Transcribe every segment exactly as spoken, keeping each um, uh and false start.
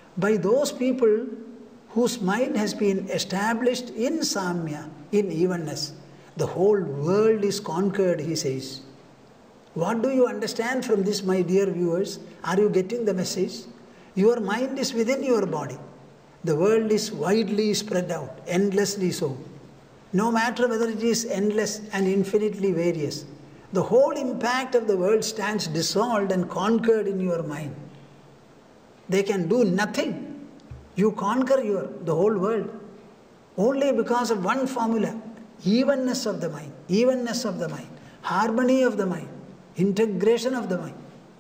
by those people whose mind has been established in Samya, in evenness. The whole world is conquered, he says. What do you understand from this, my dear viewers? Are you getting the message? Your mind is within your body. The world is widely spread out, endlessly so. No matter whether it is endless and infinitely various, the whole impact of the world stands dissolved and conquered in your mind. They can do nothing. You conquer your, the whole world only because of one formula: evenness of the mind, evenness of the mind, harmony of the mind, integration of the mind.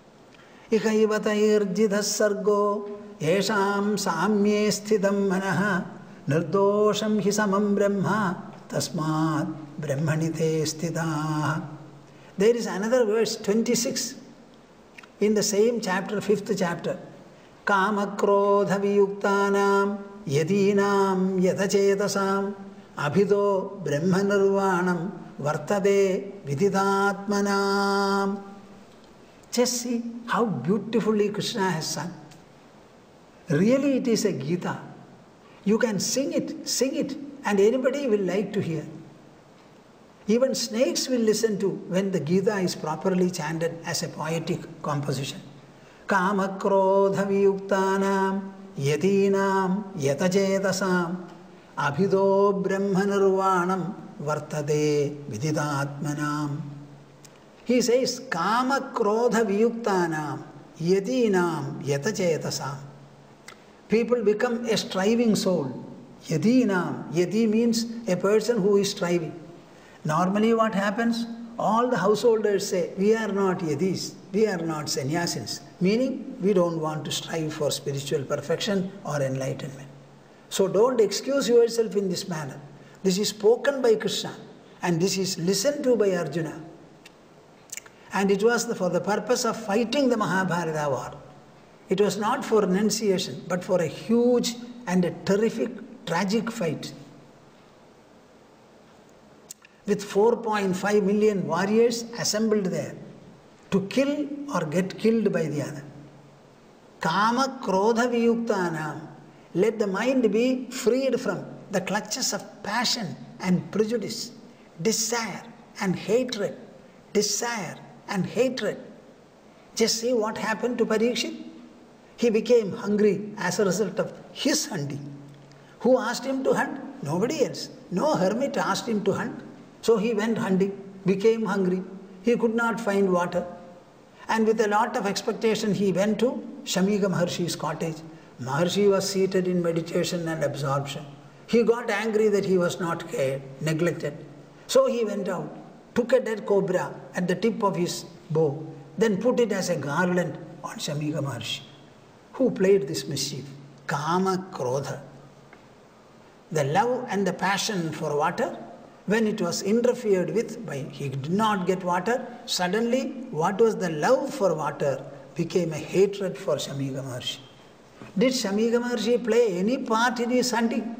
Ikaivatayirjidhas sargo yesham samye sthidam manaha nirdosham hi samam brahma tasmat brahmanite sthitaha. There is another verse, twenty-six, in the same chapter, fifth chapter. Kama krodha viyuktanam yadinam yatachetasam abhido brahma nirvanam vartade viditatmanam. Just see how beautifully Krishna has sung. Really, it is a Gita. You can sing it, sing it, and anybody will like to hear. Even snakes will listen to when the Gita is properly chanted as a poetic composition. Kama krodha viyuktanam yadinam yatachetasam abhido brahma nirvanam vartade viditatmanam. He says, Kama krodha viyuktanam yadinam yatachetasam. People become a striving soul. Yadinam. Yadi means a person who is striving. Normally what happens? All the householders say, we are not yadis, we are not sannyasins. Meaning, we don't want to strive for spiritual perfection or enlightenment. So don't excuse yourself in this manner. This is spoken by Krishna and this is listened to by Arjuna. And it was for the purpose of fighting the Mahabharata war. It was not for renunciation, but for a huge and a terrific, tragic fight. With four point five million warriors assembled there to kill or get killed by the other. Kama krodha viyuktanam. Let the mind be freed from the clutches of passion and prejudice, desire and hatred, desire and hatred. Just see what happened to Parikshit. He became hungry as a result of his hunting. Who asked him to hunt? Nobody else. No hermit asked him to hunt. So he went hunting, became hungry. He could not find water. And with a lot of expectation, he went to Shamika Maharshi's cottage. Maharshi was seated in meditation and absorption. He got angry that he was not cared, neglected. So he went out, took a dead cobra at the tip of his bow, then put it as a garland on Shamika Maharshi. Who played this mischief? Kama Krodha. The love and the passion for water, when it was interfered with by, he did not get water, suddenly what was the love for water became a hatred for Shamika Maharshi. Did Shamika Maharshi play any part in his hunting?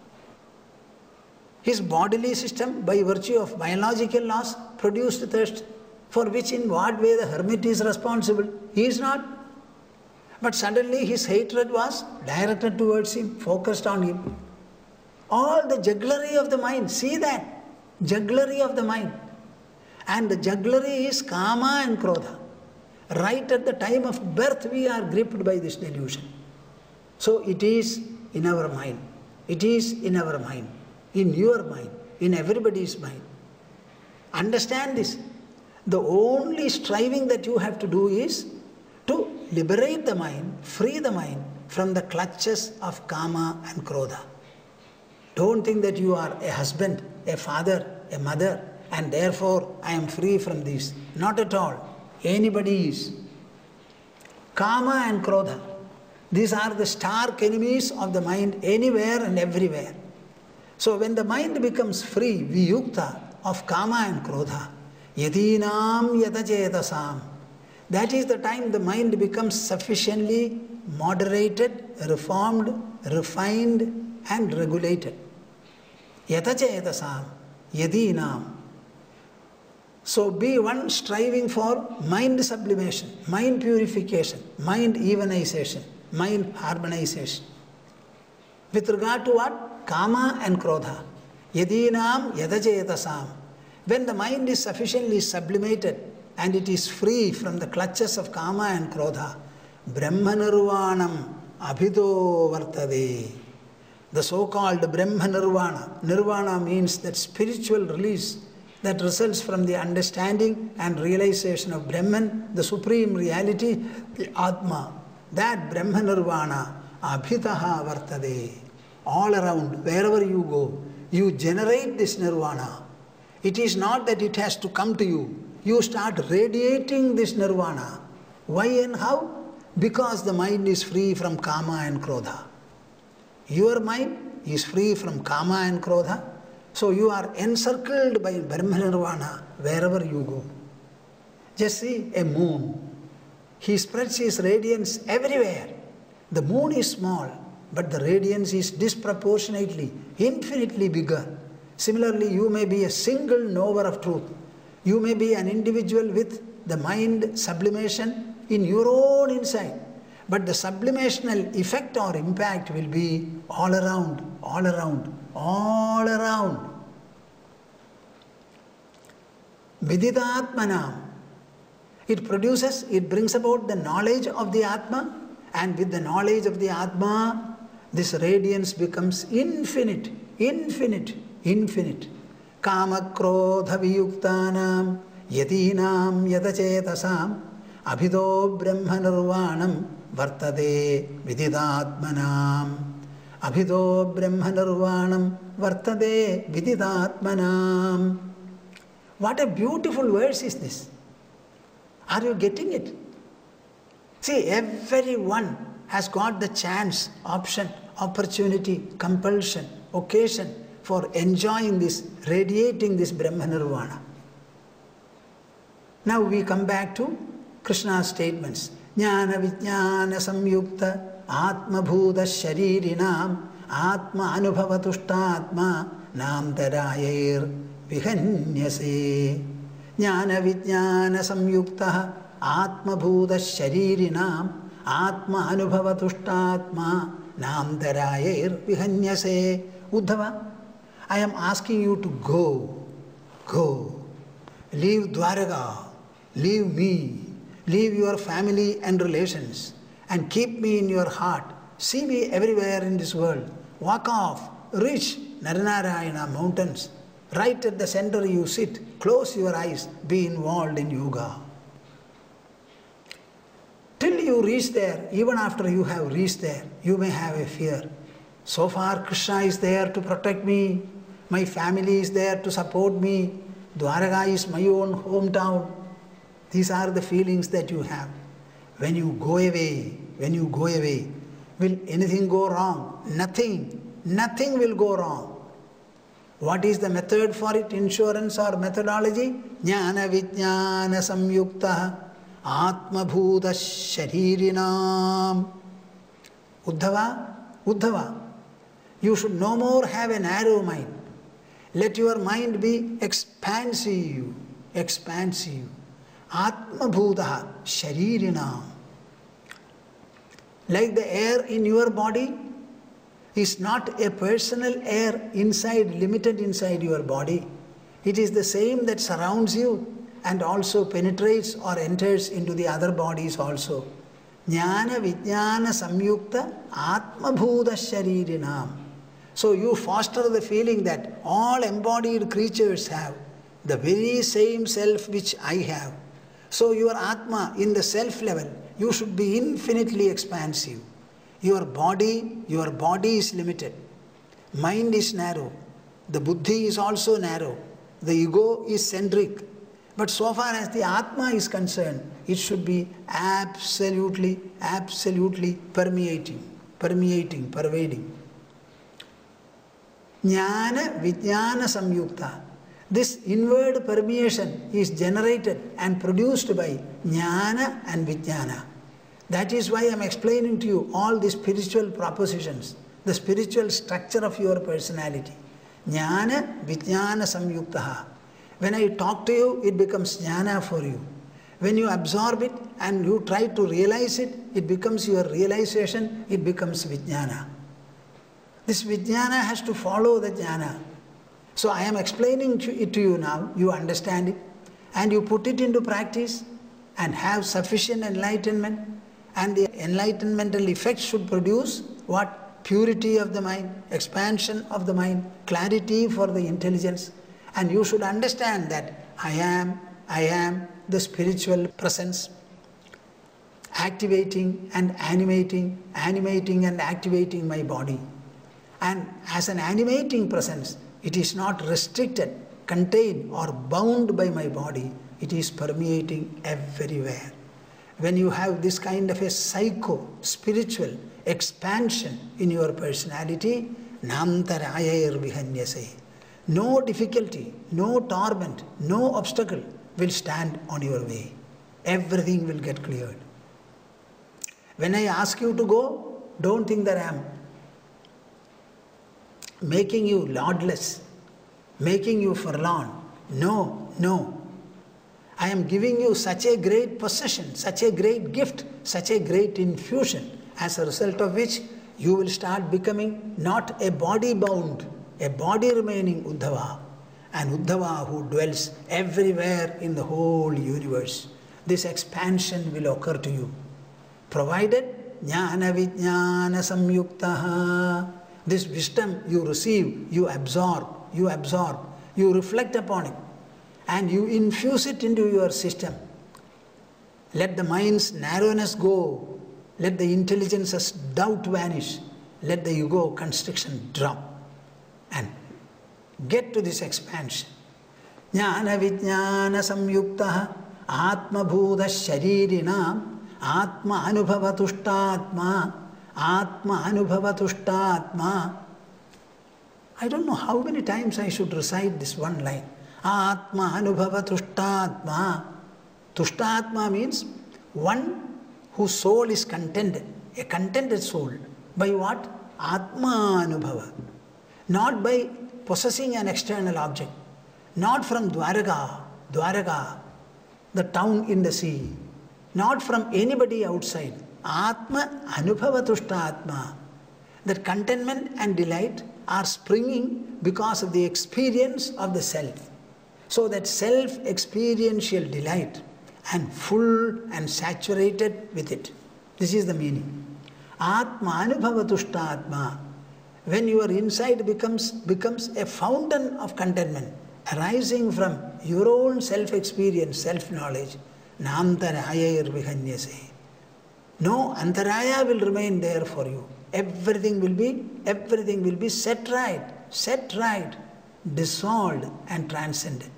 His bodily system, by virtue of biological laws, produced thirst, for which in what way the hermit is responsible? He is not. But suddenly his hatred was directed towards him, focused on him. All the jugglery of the mind, see that, jugglery of the mind. And the jugglery is Kama and Krodha. Right at the time of birth we are gripped by this delusion. So it is in our mind, it is in our mind, in your mind, in everybody's mind. Understand this. The only striving that you have to do is to liberate the mind, free the mind from the clutches of Kama and Krodha. Don't think that you are a husband, a father, a mother, and therefore I am free from this. Not at all. Anybody is. Kama and Krodha. These are the stark enemies of the mind anywhere and everywhere. So when the mind becomes free, viyukta, of Kama and Krodha, yadinam yatachetasam, that is the time the mind becomes sufficiently moderated, reformed, refined and regulated. Yatachetasam, yadinam. So be one striving for mind sublimation, mind purification, mind evenization, mind harmonization. With regard to what? Kama and Krodha. Yadinam yadachetasam. When the mind is sufficiently sublimated and it is free from the clutches of Kama and Krodha, Brahmanirvanam abhido vartade. The so-called Brahma Nirvana. Nirvana means that spiritual release that results from the understanding and realization of Brahman, the supreme reality, the Atma. That Brahma Nirvana abhitaha vartade. All around, wherever you go, you generate this Nirvana. It is not that it has to come to you. You start radiating this Nirvana. Why and how? Because the mind is free from Kama and Krodha. Your mind is free from Kama and Krodha. So you are encircled by Brahma Nirvana wherever you go. Just see a moon. He spreads his radiance everywhere. The moon is small, but the radiance is disproportionately, infinitely bigger. Similarly, you may be a single knower of truth. You may be an individual with the mind sublimation in your own inside. But the sublimational effect or impact will be all around, all around, all around. Viditatmanam. It produces, it brings about the knowledge of the Atma, and with the knowledge of the Atma, this radiance becomes infinite, infinite, infinite. Kama krodha viyuktanam yadinam yadachetasam abhido brahma nirvanam vartade vididatmanam. Abhido brahma nirvanam vartade vididatmanam. What a beautiful verse is this. Are you getting it? See, everyone has got the chance, option, opportunity, compulsion, occasion for enjoying this, radiating this Brahma Nirvana. Now we come back to Krishna's statements. Jnana Vijnana Samyukta Atma Bhuta Sharirinam Atma Anubhavatushtatma Nam Tarayer Vihanyase. Jnana Vijnana Samyukta Atma Bhuta Sharirinam Atma Anubhavatushtatma Nam Tarayer Vihanyase. Uddhava, I am asking you to go, go. Leave Dwaraga, leave me, leave your family and relations, and keep me in your heart. See me everywhere in this world. Walk off, reach Naranarayana mountains. Right at the center you sit, close your eyes, be involved in yoga. Till you reach there, even after you have reached there, you may have a fear. So far Krishna is there to protect me, my family is there to support me, Dwaraga is my own hometown. These are the feelings that you have. When you go away, when you go away, will anything go wrong? Nothing, nothing will go wrong. What is the method for it, insurance or methodology? Jnana Vijnana Samyukta Atma Bhuta Sharirinam. Uddhava, Uddhava, you should no more have a narrow mind. Let your mind be expansive, expansive. Atma Bhuta Sharirinam. Like the air in your body is not a personal air inside, limited inside your body. It is the same that surrounds you and also penetrates or enters into the other bodies also. Jnana Vijnana Samyukta Atma Bhuta Sharirinam. So you foster the feeling that all embodied creatures have the very same self which I have. So your Atma in the self level, you should be infinitely expansive. Your body, your body is limited. Mind is narrow. The buddhi is also narrow. The ego is centric. But so far as the Atma is concerned, it should be absolutely, absolutely permeating, permeating, pervading. Jnana Vijnana Samyukta. This inward permeation is generated and produced by Jnana and Vijnana. That is why I am explaining to you all the spiritual propositions, the spiritual structure of your personality. Jnana Vijnana Samyuktaha. When I talk to you, it becomes jnana for you. When you absorb it and you try to realize it, it becomes your realization, it becomes vijnana. This vijnana has to follow the jnana. So I am explaining it to you now, you understand it, and you put it into practice and have sufficient enlightenment, and the enlightenmental effect should produce what? Purity of the mind, expansion of the mind, clarity for the intelligence. And you should understand that I am, I am the spiritual presence, activating and animating, animating and activating my body. And as an animating presence, it is not restricted, contained or bound by my body. It is permeating everywhere. When you have this kind of a psycho, spiritual expansion in your personality, namtarayayar vihanyase. No difficulty, no torment, no obstacle will stand on your way. Everything will get cleared. When I ask you to go, don't think that I am making you lordless, making you forlorn. No, no. I am giving you such a great possession, such a great gift, such a great infusion, as a result of which you will start becoming not a body bound, a body remaining Uddhava, an Uddhava who dwells everywhere in the whole universe. This expansion will occur to you, provided jnana vijnana samyuktaha. This wisdom you receive, you absorb, you absorb, you reflect upon it, and you infuse it into your system. Let the mind's narrowness go, let the intelligence's doubt vanish, let the ego constriction drop, and get to this expansion. Jnana vijnana samyuktaha atma bhuta sharirina atma anubhava tushtatma atma anubhava tushtatma. I don't know how many times I should recite this one line. Atma anubhava tushtatma. Tushtatma means one whose soul is contented, a contented soul. By what? Atma anubhava. Not by possessing an external object, not from Dwaraka, Dwaraka, the town in the sea, not from anybody outside. Atma anubhava tushtatma. That contentment and delight are springing because of the experience of the self. So that self-experiential delight and full and saturated with it. This is the meaning. Atma anubhava tushtatma. When your inside becomes, becomes a fountain of contentment, arising from your own self-experience, self-knowledge, namtarayayar vihanyase. No antaraya will remain there for you. Everything will be, everything will be set right, set right, dissolved and transcended.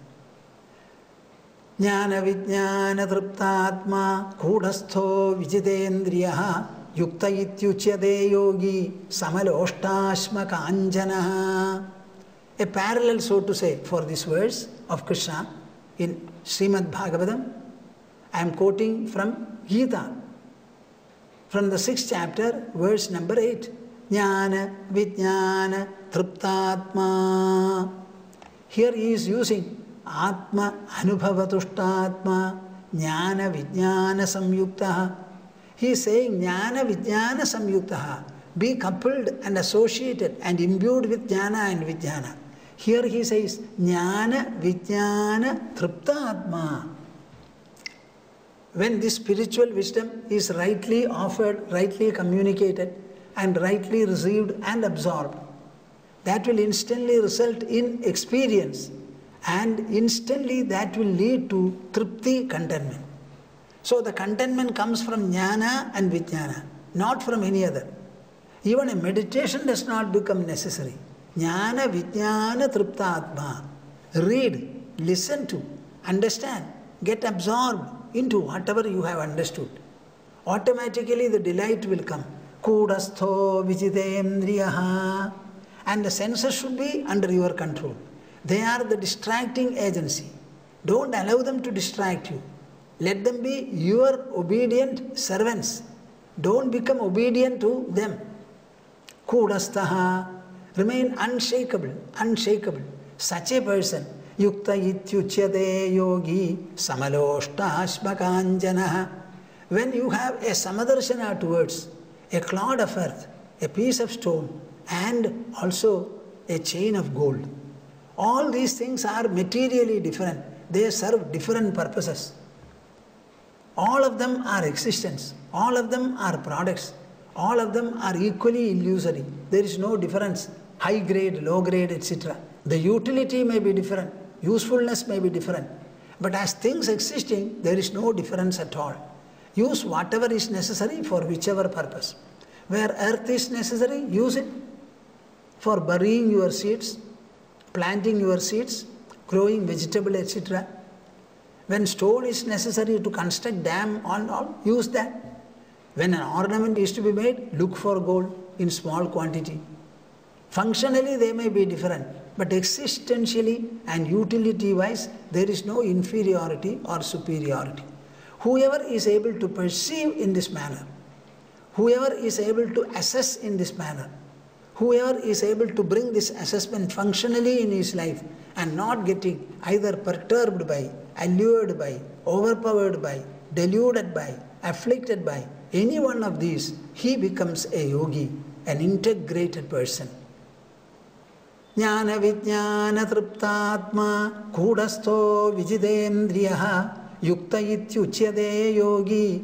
Jnana vijnana triptatma kudastho vijitendriyaha yukta ityuchyade yogi samaloshtasma kanjanaha. A parallel, so to say, for this verse of Krishna in Srimad Bhagavatam. I am quoting from Gita, from the sixth chapter, verse number eight. Jnana vijnana triptatma. Here he is using Atma anubhava tushtatma jnana vijnana samyuktaha. He is saying jnana vijnana samyuktaha. Be coupled and associated and imbued with jnana and vijnana. Here he says jnana vijnana triptatma. When this spiritual wisdom is rightly offered, rightly communicated, and rightly received and absorbed, that will instantly result in experience, and instantly that will lead to tripti, contentment. So the contentment comes from jnana and vijnana, not from any other. Even a meditation does not become necessary. Jnana vijnana triptatma. Read, listen to, understand, get absorbed into whatever you have understood. Automatically the delight will come. Kudastho vijitendriyaha. And the senses should be under your control. They are the distracting agency. Don't allow them to distract you. Let them be your obedient servants. Don't become obedient to them. Kudastaha. Remain unshakable, unshakable. Such a person Yukta ityuchyate yogi samaloshtasmakanjanaha. When you have a samadarshana towards a clod of earth, a piece of stone, and also a chain of gold, all these things are materially different. They serve different purposes. All of them are existence. All of them are products. All of them are equally illusory. There is no difference. High grade, low grade, et cetera. The utility may be different. Usefulness may be different. But as things existing, there is no difference at all. Use whatever is necessary for whichever purpose. Where earth is necessary, use it for burying your seeds, planting your seeds, growing vegetable, et cetera. When stone is necessary to construct dam and all, use that. When an ornament is to be made, look for gold in small quantity. Functionally, they may be different, but existentially and utility-wise, there is no inferiority or superiority. Whoever is able to perceive in this manner, whoever is able to assess in this manner, whoever is able to bring this assessment functionally in his life and not getting either perturbed by, allured by, overpowered by, deluded by, afflicted by any one of these, he becomes a yogi, an integrated person. Jnana vijnana triptatma kudastho vijidendriyaha yukta ityuchyate yogi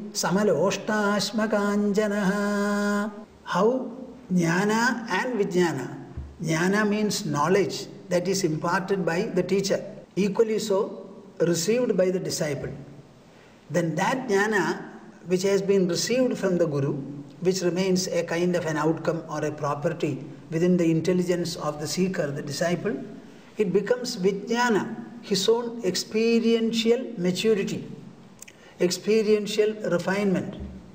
samaloshtasmakanjanaha. How jnana and vijnana. Jnana means knowledge that is imparted by the teacher. Equally so, received by the disciple. Then that jnana which has been received from the Guru, which remains a kind of an outcome or a property within the intelligence of the seeker, the disciple, it becomes vijnana, his own experiential maturity, experiential refinement.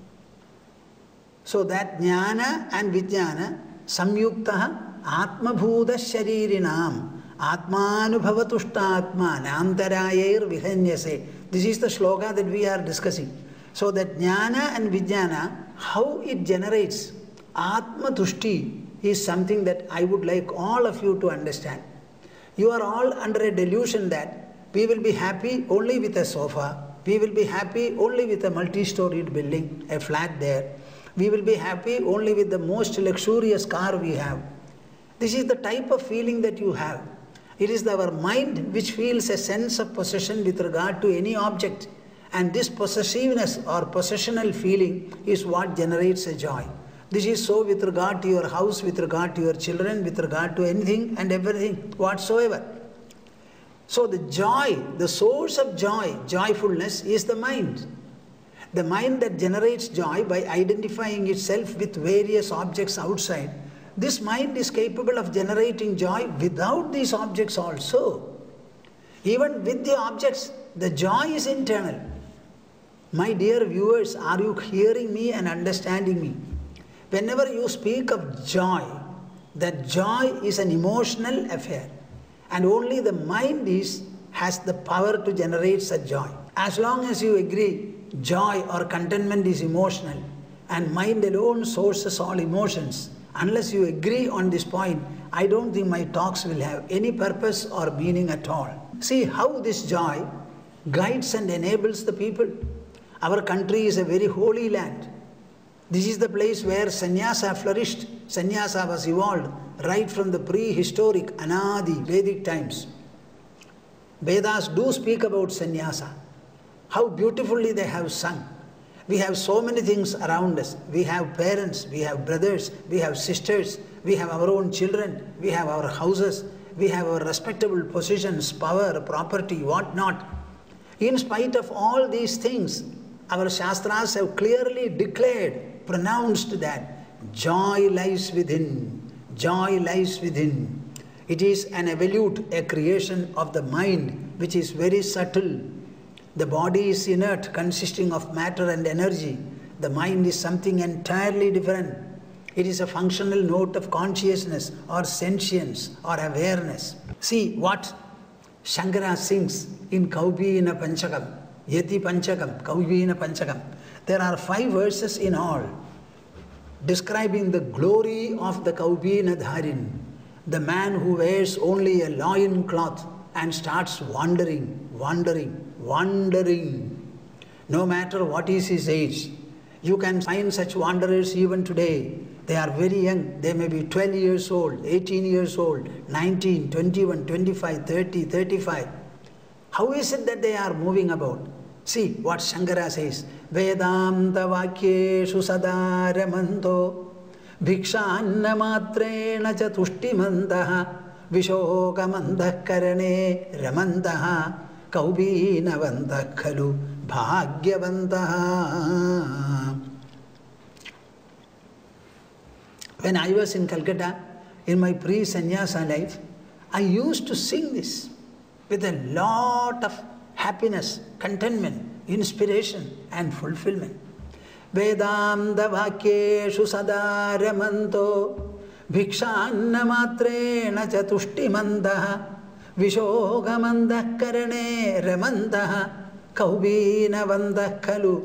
So that jnana and vijnana samyuktaha atmabhuta sharirinam atmanubhavatushtatma namtarayir vihanyase. This is the shloka that we are discussing. So that jnana and vijnana, how it generates atma tushti is something that I would like all of you to understand. You are all under a delusion that we will be happy only with a sofa, we will be happy only with a multi-storied building, a flat there, we will be happy only with the most luxurious car we have. This is the type of feeling that you have. It is our mind which feels a sense of possession with regard to any object. And this possessiveness or possessional feeling is what generates a joy. This is so with regard to your house, with regard to your children, with regard to anything and everything whatsoever. So the joy, the source of joy, joyfulness is the mind. The mind that generates joy by identifying itself with various objects outside, this mind is capable of generating joy without these objects also. Even with the objects, the joy is internal. My dear viewers, are you hearing me and understanding me? Whenever you speak of joy, that joy is an emotional affair, and only the mind is, has the power to generate such joy. As long as you agree joy or contentment is emotional, and mind alone sources all emotions, unless you agree on this point, I don't think my talks will have any purpose or meaning at all. See how this joy guides and enables the people. Our country is a very holy land. This is the place where sannyasa flourished. Sannyasa was evolved right from the prehistoric Anadi Vedic times. Vedas do speak about sannyasa. How beautifully they have sung. We have so many things around us. We have parents, we have brothers, we have sisters, we have our own children, we have our houses, we have our respectable positions, power, property, what not. In spite of all these things, our Shastras have clearly declared, pronounced that joy lies within, joy lies within. It is an evolute, a creation of the mind which is very subtle. The body is inert, consisting of matter and energy. The mind is something entirely different. It is a functional note of consciousness or sentience or awareness. See what Shankara sings in Kaubina Panchakam, Yeti Panchakam, Kaubina Panchakam. There are five verses in all describing the glory of the Kaubina Dharin, the man who wears only a loin cloth and starts wandering, wandering, wandering. No matter what is his age, you can find such wanderers even today. They are very young. They may be twelve years old, eighteen years old, nineteen, twenty-one, twenty-five, thirty, thirty-five. How is it that they are moving about? See what Shankara says. Vedanta vakyeshu sada ramanto bhikshanna matrena cha tushtimantaha vishokamandah karane ramantaha kaubinavandah khalu bhagyavantaha. When I was in Calcutta, in my pre-sannyasa life, I used to sing this with a lot of happiness, contentment, inspiration and fulfillment. Vedanta vakyeshu sada ramanto bhikshanna matrena cha tushtimantaha vishogamandah karane ramantaha kaubinavandah khalu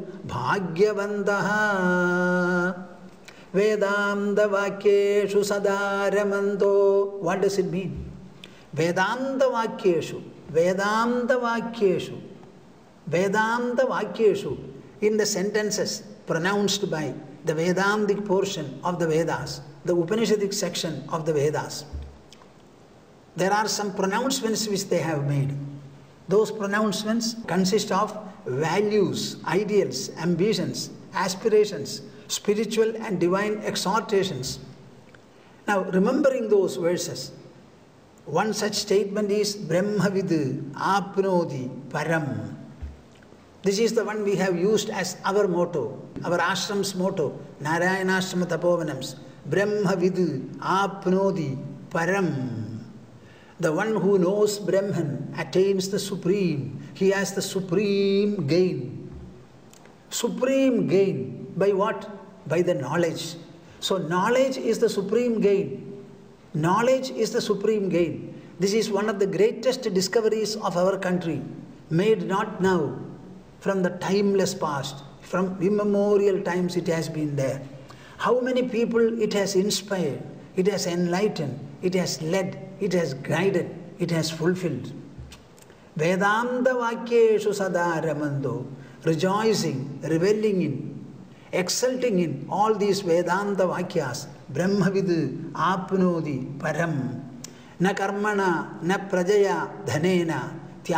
bhagyavantaha. Vedanta vakyeshu sada ramanto. What does it mean? Vedanta vakyeshu, Vedanta vakyeshu, Vedanta vakyeshu, in the sentences pronounced by the Vedantic portion of the Vedas, the Upanishadic section of the Vedas, there are some pronouncements which they have made. Those pronouncements consist of values, ideals, ambitions, aspirations, spiritual and divine exhortations. Now, remembering those verses, one such statement is Brahmavid Apnodi Param. This is the one we have used as our motto, our ashram's motto, Narayanashrama Tapovanams. Brahmavid Apnodi Param. The one who knows Brahman attains the supreme. He has the supreme gain. Supreme gain. By what? By the knowledge. So knowledge is the supreme gain. Knowledge is the supreme gain. This is one of the greatest discoveries of our country, made not now, from the timeless past. From immemorial times it has been there. How many people it has inspired, it has enlightened, it has led, it has guided, it has fulfilled. Vedanta vakyeshu sada ramando, rejoicing, reveling in, exulting in all these Vedanta Vakyas, Brahmavid Apnodi Param, Na Karmana, Na Prajaya Dhanena,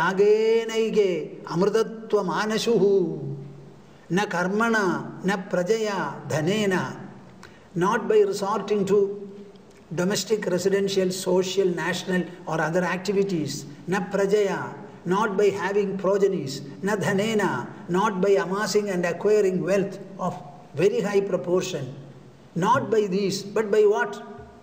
Tyage Amrutatva Manashuhu, Na Karmana, Na Prajaya Dhanena, not by resorting to domestic, residential, social, national or other activities, Na Prajaya, not by having progenies, Na Dhanena, not by amassing and acquiring wealth of very high proportion, not by these, but by what?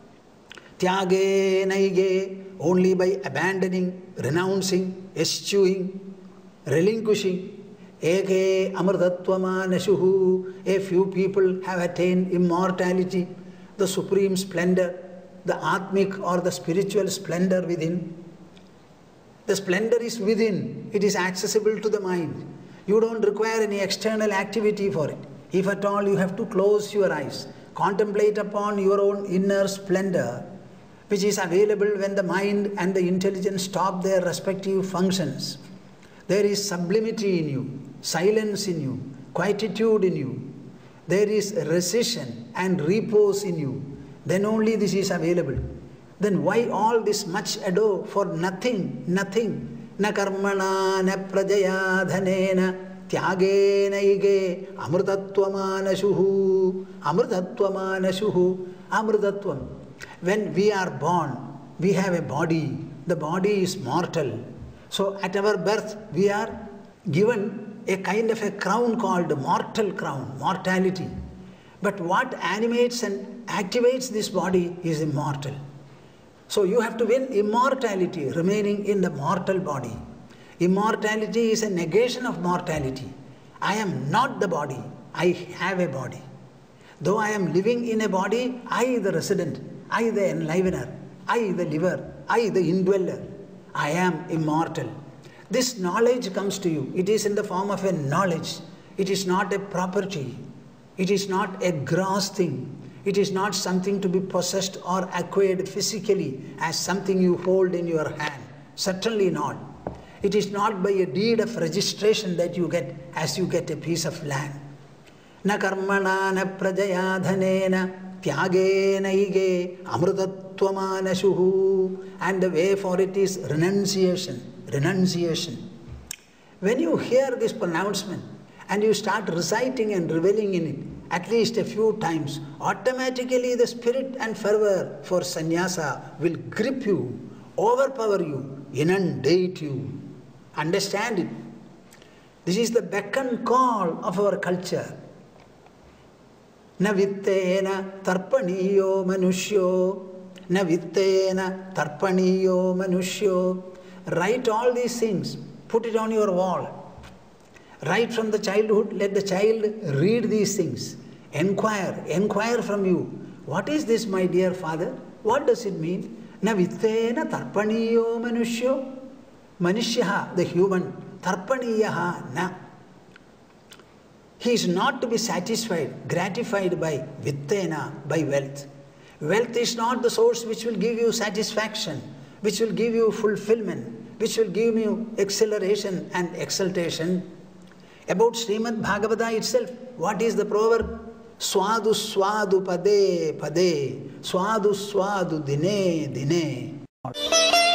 Tyage naige, only by abandoning, renouncing, eschewing, relinquishing. Eke amrtatva nashuhu, a few people have attained immortality, the supreme splendor, the atmic or the spiritual splendor within. The splendor is within, it is accessible to the mind. You don't require any external activity for it. If at all you have to close your eyes, contemplate upon your own inner splendor, which is available when the mind and the intelligence stop their respective functions. There is sublimity in you, silence in you, quietude in you. There is recession and repose in you. Then only this is available. Then why all this much ado for nothing, nothing? Na karmana, na prajaya dhanena, tyage naige, amrutatvamanashuhu, amrutatvamanashuhu, amrutatvam. When we are born, we have a body. The body is mortal. So at our birth, we are given a kind of a crown called mortal crown, mortality. But what animates and activates this body is immortal. So you have to win immortality, remaining in the mortal body. Immortality is a negation of mortality. I am not the body, I have a body. Though I am living in a body, I the resident, I the enlivener, I the liver, I the indweller. I am immortal. This knowledge comes to you. It is in the form of a knowledge. It is not a property. It is not a gross thing. It is not something to be possessed or acquired physically as something you hold in your hand. Certainly not. It is not by a deed of registration that you get, as you get a piece of land. Na karmana na prajaya dhanena tyagena ige amrutatvamanashuhu. And the way for it is renunciation. Renunciation. When you hear this pronouncement and you start reciting and reveling in it, at least a few times, automatically the spirit and fervor for sannyasa will grip you, overpower you, inundate you. Understand it. This is the beck and call of our culture. Na vittena tarpaniyo manushyo. Na vittena tarpaniyo manushyo. Write all these things. Put it on your wall. Right from the childhood, let the child read these things. Enquire, enquire from you. What is this, my dear father? What does it mean? Na vittena tarpaniyo manushyo. Manishyaha, the human, tarpaniyaha na. He is not to be satisfied, gratified by vittena, by wealth. Wealth is not the source which will give you satisfaction, which will give you fulfillment, which will give you acceleration and exaltation. About Srimad Bhagavata itself, what is the proverb? Swadu swadu pade pade, swadu swadu dine dine.